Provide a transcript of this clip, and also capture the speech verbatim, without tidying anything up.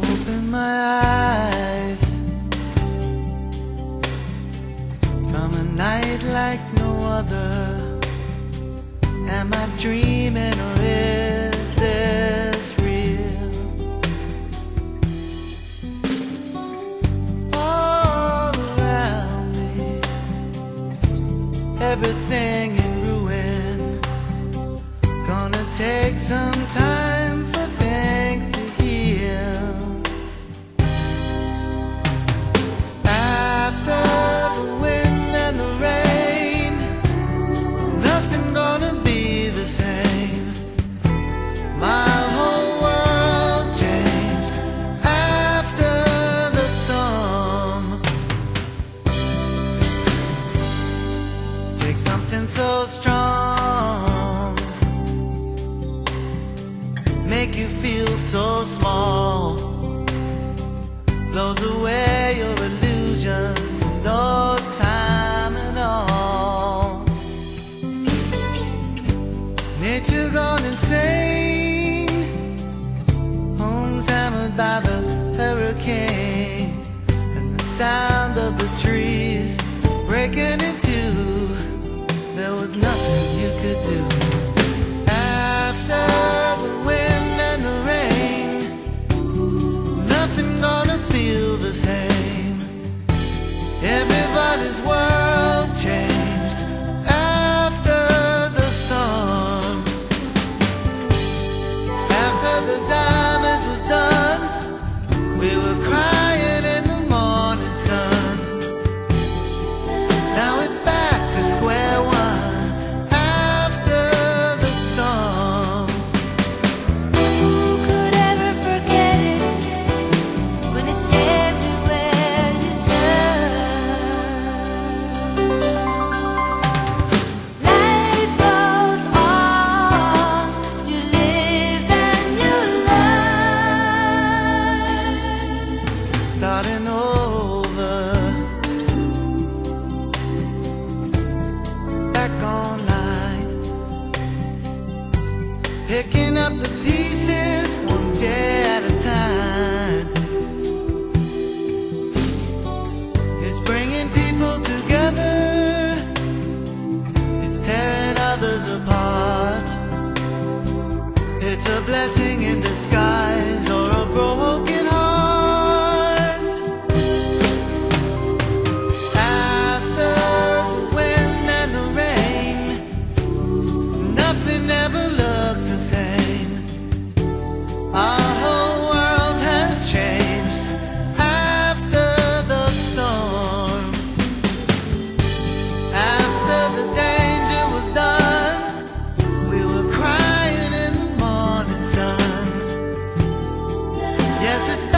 Open my eyes from a night like no other. Am I dreaming or is this real? All around me, everything in ruin. Gonna take some time for things to heal. After the wind and the rain, nothing gonna be the same. My whole world changed after the storm. Take something so strong, make you feel so small, blows away your illusions in no time at all. Nature gone insane, homes hammered by the hurricane, and the sound of the trees breaking in two. There was nothing you could do. After the wind and the rain, nothing gonna feel the same. Everybody's world changed after the storm. After the damage was done, we were crying in the morning sun. Now it's back to square one after the storm. Who could ever forget it when it's everywhere you turn? Life goes on, you live and you learn. Starting over, back online, picking up the pieces one day at a time. It's bringing people together, it's tearing others apart. It's a blessing in disguise or a broken heart. After the wind and the rain, nothing ever looks the same. Our whole world has changed after the storm. After the danger was done, we were crying in the morning sun. Yes, it's